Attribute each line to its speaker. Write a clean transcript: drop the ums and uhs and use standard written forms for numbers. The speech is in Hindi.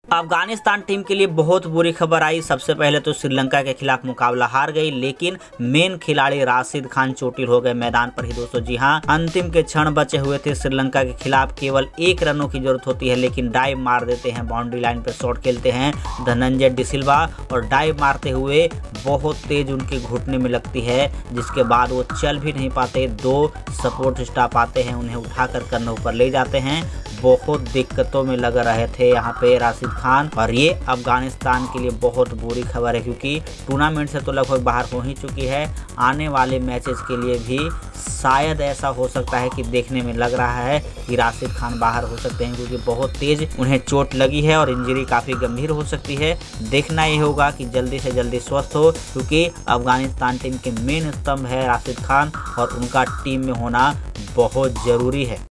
Speaker 1: अफगानिस्तान टीम के लिए बहुत बुरी खबर आई। सबसे पहले तो श्रीलंका के खिलाफ मुकाबला हार गई, लेकिन मेन खिलाड़ी राशिद खान चोटिल हो गए मैदान पर ही दोस्तों। जी हां, अंतिम के क्षण बचे हुए थे। श्रीलंका के खिलाफ केवल 1 रनों की जरूरत होती है, लेकिन डाइव मार देते हैं, बाउंड्री लाइन पर शॉट खेलते हैं धनंजय डिसिल्वा और डाइव मारते हुए बहुत तेज उनके घुटने में लगती है, जिसके बाद वो चल भी नहीं पाते। 2 सपोर्ट स्टाफ आते हैं, उन्हें उठाकर करने ऊपर ले जाते हैं। बहुत दिक्कतों में लग रहे थे यहाँ पे राशिद खान, और ये अफगानिस्तान के लिए बहुत बुरी खबर है, क्योंकि टूर्नामेंट से तो लगभग बाहर हो ही चुकी है। आने वाले मैचेस के लिए भी शायद ऐसा हो सकता है कि देखने में लग रहा है कि राशिद खान बाहर हो सकते हैं, क्योंकि बहुत तेज उन्हें चोट लगी है और इंजरी काफ़ी गंभीर हो सकती है। देखना ये होगा कि जल्दी से जल्दी स्वस्थ हो, क्योंकि अफगानिस्तान टीम के मेन स्तंभ है राशिद खान और उनका टीम में होना बहुत ज़रूरी है।